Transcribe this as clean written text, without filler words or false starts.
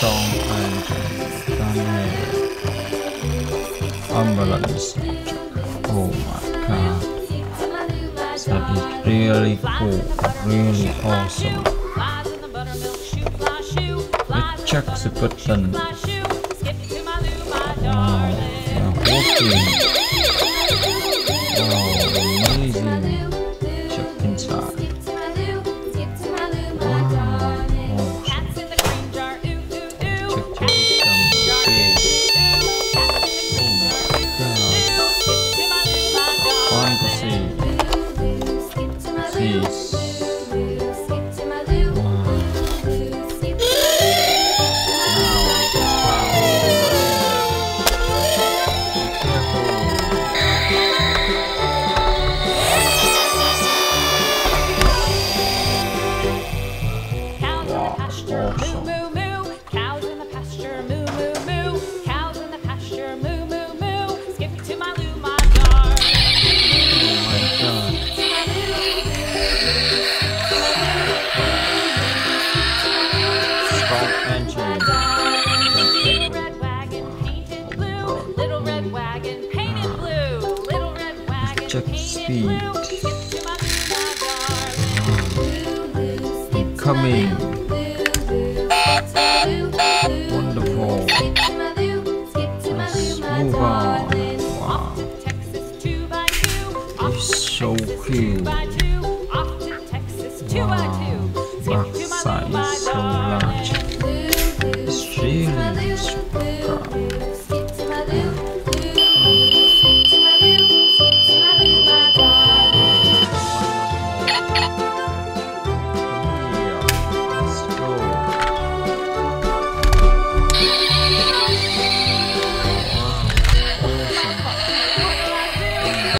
strong engine, ambulance truck. Oh my god, that is really cool, really awesome. Let's check the button. Wow, they're working. Wow, amazing. Check inside. Check speed. Coming. Wonderful. Let's move on. Wow. It's so cute. Wow. That size is so large.